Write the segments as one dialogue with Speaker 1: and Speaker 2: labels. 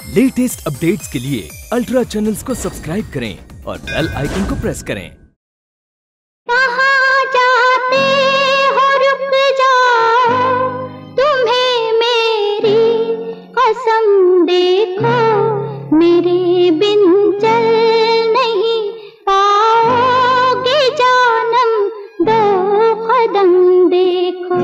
Speaker 1: Latest updates के लिए ultra channels को सब्सक्राइब करें और बेल आइकन को प्रेस करें।
Speaker 2: कहाँ जाते हो रुक जाओ, तुम्हें मेरी कसम देखो, मेरे बिन चल नहीं पाओगे जानम, दो कदम देखो।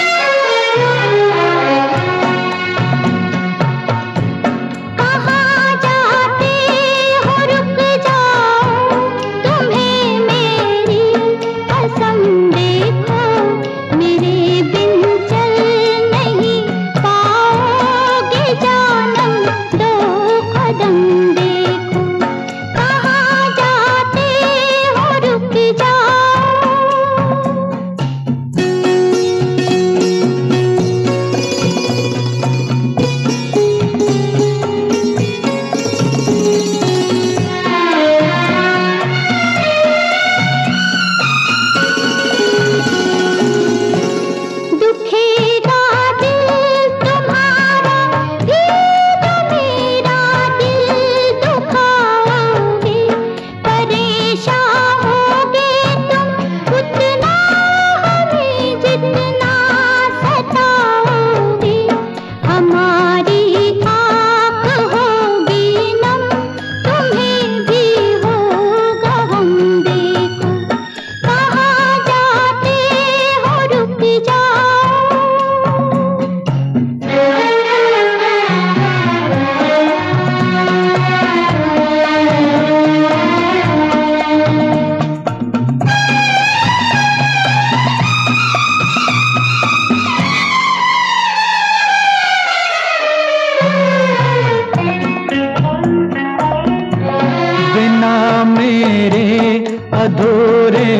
Speaker 3: अधूरे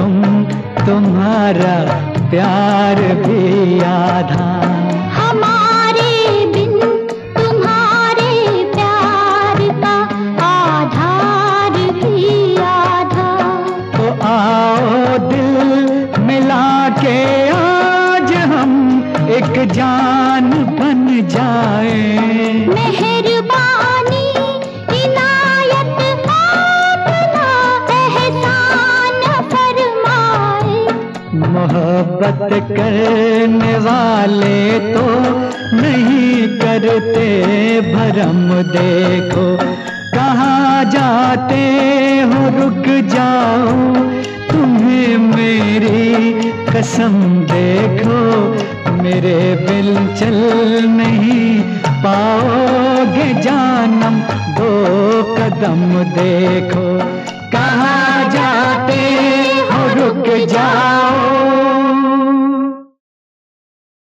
Speaker 3: तुम्हारा प्यार भी आधा,
Speaker 2: हमारे बिन तुम्हारे प्यार का आधार भी आधा।
Speaker 3: तो आओ दिल मिला के आज हम एक जान बन जाए।
Speaker 2: मेहरबानी
Speaker 3: मोहब्बत करने वाले तो नहीं करते भरम, देखो कहाँ जाते हो रुक जाओ, तुम्हें मेरी कसम देखो, मेरे बिन चल नहीं पाओगे जानम, दो कदम देखो। कहाँ जाते हो रुक जाओ,